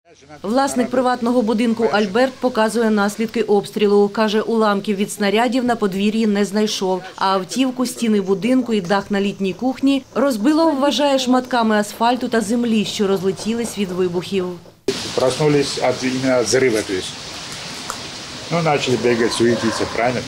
Власник приватного будинку Альберт показує наслідки обстрілу. Каже, уламків від снарядів на подвір'ї не знайшов, а автівку, стіни будинку і дах на літній кухні розбило, вважає, шматками асфальту та землі, що розлетілись від вибухів. Проснулись именно от взрыва, то есть. Ну, начали бегать, суетиться, правильно?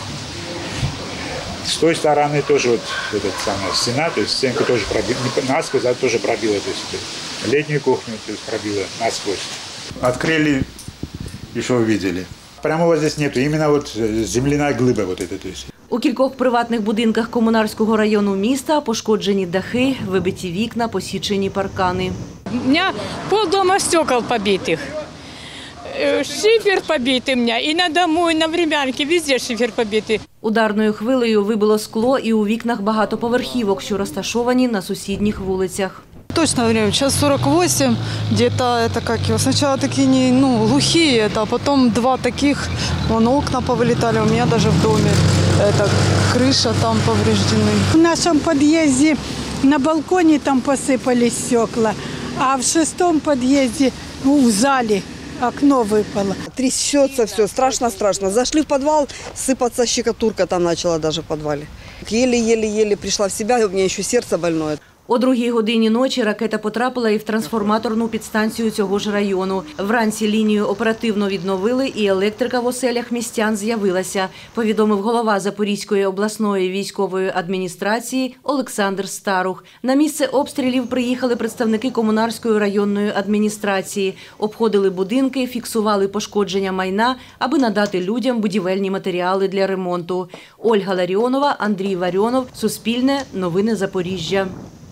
С той стороны тоже вот эта самая стена, то есть стенку тоже пробила, насквозь, а тоже пробила, то есть летнюю кухню то есть пробила насквозь. Открыли, и что увидели. Прямо вот здесь нету, именно вот земляная глыба вот эта, то есть. У кількох приватних будинках Комунарського району міста пошкоджені дахи, вибиті вікна, посічені паркани. У меня полдома стекол побитых. Шифер побитый у меня. И на дому, и на времянке. Везде шифер побитый. Ударною хвилею вибило скло і у вікнах багатоповерхівок, що розташовані на сусідніх вулицях. Точно время, час 48, где-то это как его, сначала такие глухие, а потом два таких, окна повылетали, у меня даже в доме, крыша там повреждены. В нашем подъезде на балконе там посыпались стекла, а в 6-м подъезде, в зале, окно выпало. Трясется все, страшно-страшно. Зашли в подвал, сыпаться щекотурка там начала даже в подвале. Еле-еле-еле пришла в себя, у меня еще сердце больное. О 2-й годині ночі ракета потрапила і в трансформаторну підстанцію цього ж району. Вранці лінію оперативно відновили і електрика в оселях містян з'явилася, повідомив голова Запорізької обласної військової адміністрації Олександр Старух. На місце обстрілів приїхали представники Комунарської районної адміністрації, обходили будинки, фіксували пошкодження майна, аби надати людям будівельні матеріали для ремонту. Ольга Ларіонова, Андрій Варіонов, Суспільне, Новини Запоріжжя.